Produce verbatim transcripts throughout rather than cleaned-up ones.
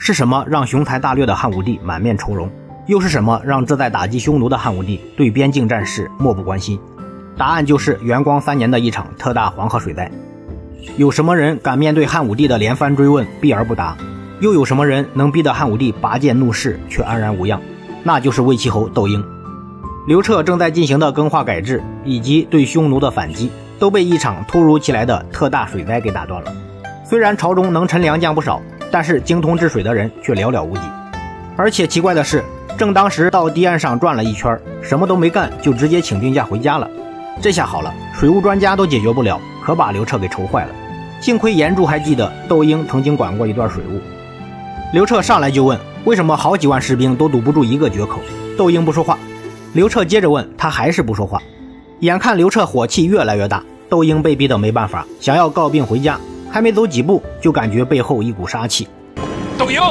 是什么让雄才大略的汉武帝满面愁容？又是什么让志在打击匈奴的汉武帝对边境战事漠不关心？答案就是元光三年的一场特大黄河水灾。有什么人敢面对汉武帝的连番追问避而不答？又有什么人能逼得汉武帝拔剑怒视却安然无恙？那就是魏齐侯窦婴。刘彻正在进行的更化改制以及对匈奴的反击，都被一场突如其来的特大水灾给打断了。虽然朝中能臣良将不少，但是精通治水的人却寥寥无几。而且奇怪的是，正当时到堤岸上转了一圈，什么都没干就直接请病假回家了。这下好了，水务专家都解决不了，可把刘彻给愁坏了。幸亏严柱还记得窦婴曾经管过一段水务。刘彻上来就问，为什么好几万士兵都堵不住一个决口？窦婴不说话。刘彻接着问，他还是不说话。眼看刘彻火气越来越大，窦婴被逼得没办法，想要告病回家，还没走几步就感觉背后一股杀气。 窦婴，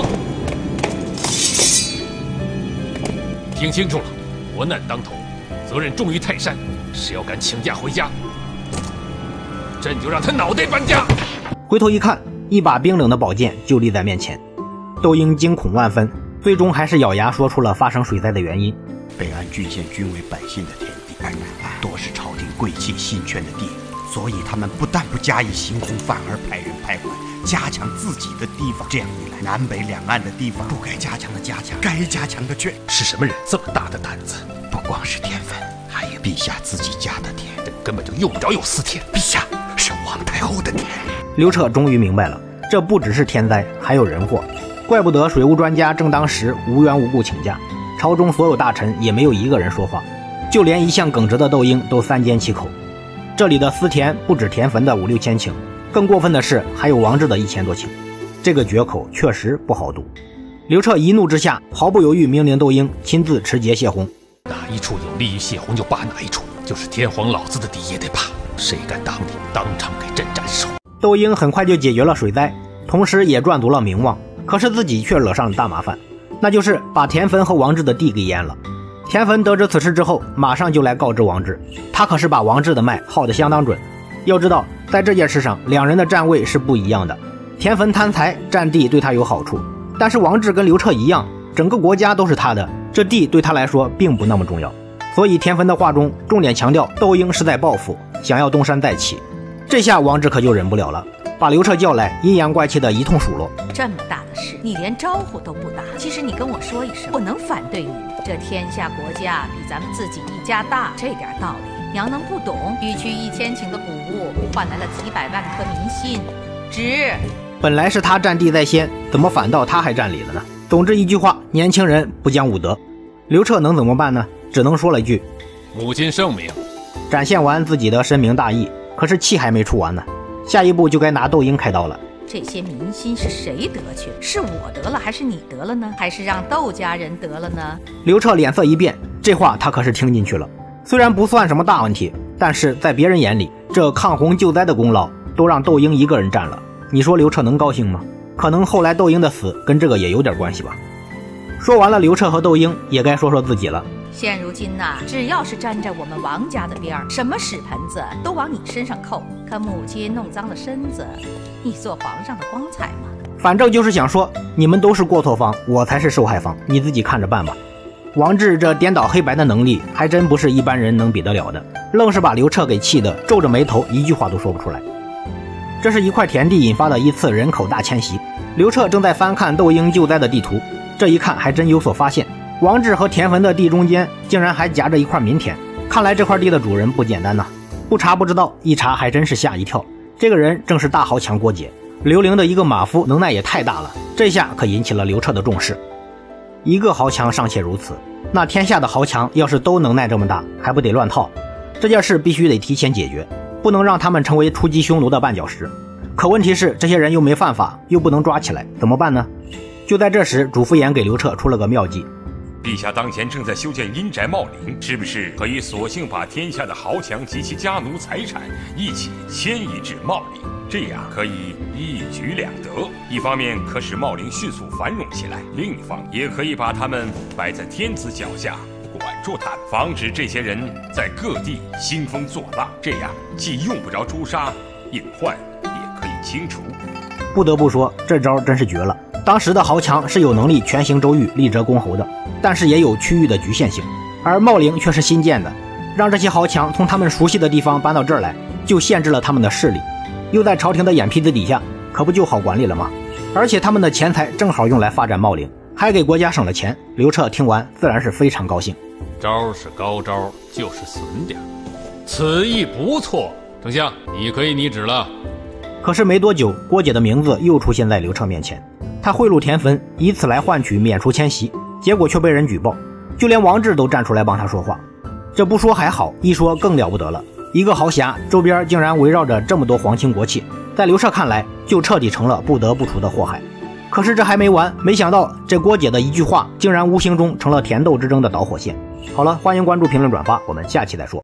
听清楚了，国难当头，责任重于泰山，谁要敢请假回家，朕就让他脑袋搬家。 回头一看，一把冰冷的宝剑就立在面前。窦婴惊恐万分，最终还是咬牙说出了发生水灾的原因。 北安郡县均为百姓的田地，多是朝廷贵戚新圈的地，所以他们不但不加以行宫，反而派人派官加强自己的地方。这样一来，南北两岸的地方不该加强的加强，该加强的却…… 是什么人这么大的胆子？ 不光是田汾，还有陛下自己家的田， 这根本就用不着有私田。 陛下是皇太后的田。 刘彻终于明白了，这不只是天灾，还有人祸。怪不得水务专家正当时无缘无故请假，朝中所有大臣也没有一个人说话，就连一向耿直的窦婴都三缄其口。这里的私田不止田汾的五六千顷，更过分的是还有王志的一千多顷，这个决口确实不好堵。刘彻一怒之下，毫不犹豫命令窦婴亲自持节泄洪。 哪一处有利于泄洪就拔哪一处，就是天皇老子的地也得拔，谁敢挡你，当场给朕斩首。 窦婴很快就解决了水灾，同时也赚足了名望。可是自己却惹上了大麻烦，那就是把田汾和王志的地给淹了。田汾得知此事之后，马上就来告知王志，他可是把王志的脉号得相当准。要知道，在这件事上，两人的站位是不一样的。田汾贪财占地对他有好处，但是王志跟刘彻一样，整个国家都是他的，这地对他来说并不那么重要。所以田汾的话中重点强调窦婴是在报复，想要东山再起。这下王志可就忍不了了，把刘彻叫来，阴阳怪气的一通数落。 这么大的事，你连招呼都不打，其实你跟我说一声，我能反对你？这天下国家比咱们自己一家大，这点道理娘能不懂？区区一千顷的谷物，换来了几百万颗民心，值。 本来是他占地在先，怎么反倒他还占理了呢？总之一句话，年轻人不讲武德。刘彻能怎么办呢？只能说了一句： 母亲圣明。 展现完自己的深明大义，可是气还没出完呢，下一步就该拿窦婴开刀了。 这些民心是谁得去？是我得了还是你得了呢？还是让窦家人得了呢？ 刘彻脸色一变，这话他可是听进去了。虽然不算什么大问题，但是在别人眼里，这抗洪救灾的功劳都让窦婴一个人占了，你说刘彻能高兴吗？可能后来窦婴的死跟这个也有点关系吧。说完了刘彻和窦婴，也该说说自己了。 现如今呐、啊，只要是沾着我们王家的边儿，什么屎盆子都往你身上扣。可母亲弄脏了身子，你做皇上的光彩吗？ 反正就是想说，你们都是过错方，我才是受害方，你自己看着办吧。王志这颠倒黑白的能力，还真不是一般人能比得了的，愣是把刘彻给气得皱着眉头，一句话都说不出来。这是一块田地引发的一次人口大迁徙，刘彻正在翻看窦婴救灾的地图，这一看还真有所发现。王志和田汾的地中间竟然还夹着一块民田，看来这块地的主人不简单呐、啊！不查不知道，一查还真是吓一跳。这个人正是大豪强郭解，刘伶的一个马夫，能耐也太大了，这下可引起了刘彻的重视。一个豪强尚且如此，那天下的豪强要是都能耐这么大，还不得乱套？这件事必须得提前解决，不能让他们成为出击匈奴的绊脚石。可问题是，这些人又没犯法，又不能抓起来，怎么办呢？就在这时，主父偃给刘彻出了个妙计。 陛下当前正在修建阴宅茂陵，是不是可以索性把天下的豪强及其家奴财产一起迁移至茂陵？这样可以一举两得，一方面可使茂陵迅速繁荣起来，另一方面也可以把他们摆在天子脚下，管住他们，防止这些人在各地兴风作浪。这样既用不着诛杀，隐患也可以清除。 不得不说，这招真是绝了。 当时的豪强是有能力权行州域、立折公侯的，但是也有区域的局限性，而茂陵却是新建的，让这些豪强从他们熟悉的地方搬到这儿来，就限制了他们的势力，又在朝廷的眼皮子底下，可不就好管理了吗？而且他们的钱财正好用来发展茂陵，还给国家省了钱。刘彻听完自然是非常高兴。 招是高招，就是损点，此意不错。丞相，你可以拟旨了。 可是没多久，郭解的名字又出现在刘彻面前，他贿赂田汾，以此来换取免除迁徙，结果却被人举报，就连王志都站出来帮他说话。这不说还好，一说更了不得了，一个豪侠周边竟然围绕着这么多皇亲国戚，在刘彻看来就彻底成了不得不除的祸害。可是这还没完，没想到这郭解的一句话竟然无形中成了田斗之争的导火线。好了，欢迎关注、评论、转发，我们下期再说。